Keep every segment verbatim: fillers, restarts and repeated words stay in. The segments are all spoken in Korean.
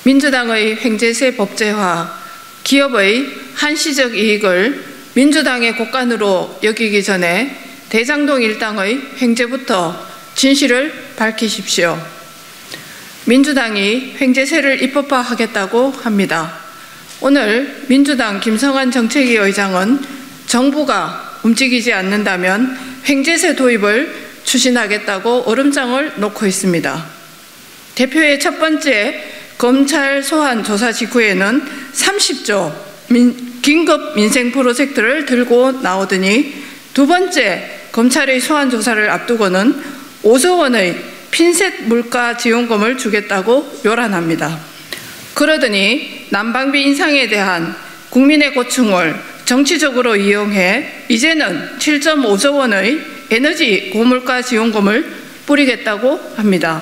민주당의 횡재세 법제화, 기업의 한시적 이익을 민주당의 곳간으로 여기기 전에 대장동 일당의 횡재부터 진실을 밝히십시오. 민주당이 횡재세를 입법화하겠다고 합니다. 오늘 민주당 김성환 정책위 의장은 정부가 움직이지 않는다면 횡재세 도입을 추진하겠다고 얼음장을 놓고 있습니다. 대표의 첫 번째 검찰 소환 조사 직후에는 삼십조 민, 긴급 민생 프로젝트를 들고 나오더니 두 번째 검찰의 소환 조사를 앞두고는 오조 원의 핀셋 물가 지원금을 주겠다고 요란합니다. 그러더니 난방비 인상에 대한 국민의 고충을 정치적으로 이용해 이제는 칠점오조 원의 에너지 고물가 지원금을 뿌리겠다고 합니다.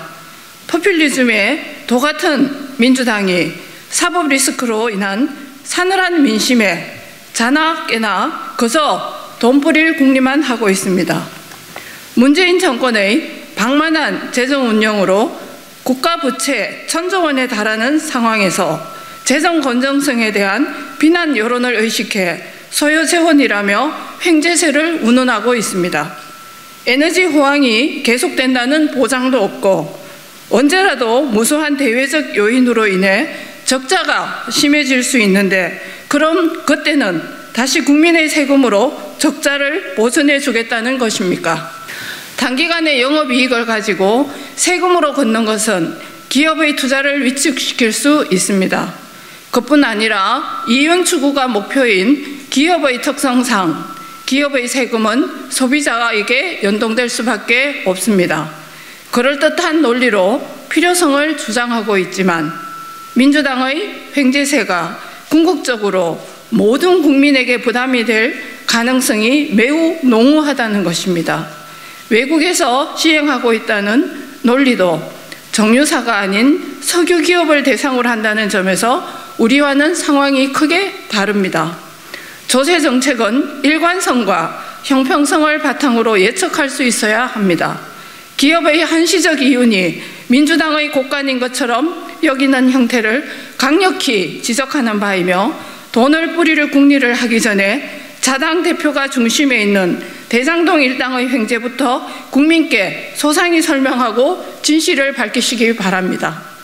포퓰리즘의 도 같은 민주당이 사법 리스크로 인한 사늘한 민심에 자나 깨나 그저 돈 뿌릴 궁리만 하고 있습니다. 문재인 정권의 방만한 재정 운영으로 국가 부채 천조 원에 달하는 상황에서 재정 건전성에 대한 비난 여론을 의식해 소요재원이라며 횡재세를 운운하고 있습니다. 에너지 호황이 계속된다는 보장도 없고 언제라도 무수한 대외적 요인으로 인해 적자가 심해질 수 있는데 그럼 그때는 다시 국민의 세금으로 적자를 보전해 주겠다는 것입니까? 단기간의 영업이익을 가지고 세금으로 걷는 것은 기업의 투자를 위축시킬 수 있습니다. 그뿐 아니라 이윤 추구가 목표인 기업의 특성상 기업의 세금은 소비자에게 연동될 수밖에 없습니다. 그럴듯한 논리로 필요성을 주장하고 있지만 민주당의 횡재세가 궁극적으로 모든 국민에게 부담이 될 가능성이 매우 농후하다는 것입니다. 외국에서 시행하고 있다는 논리도 정유사가 아닌 석유 기업을 대상으로 한다는 점에서 우리와는 상황이 크게 다릅니다. 조세 정책은 일관성과 형평성을 바탕으로 예측할 수 있어야 합니다. 기업의 한시적 이윤이 민주당의 곳간인 것처럼 여기는 형태를 강력히 지적하는 바이며 돈을 뿌리를 궁리를 하기 전에 자당 대표가 중심에 있는 대장동 일당의 횡재부터 국민께 소상히 설명하고 진실을 밝히시기 바랍니다.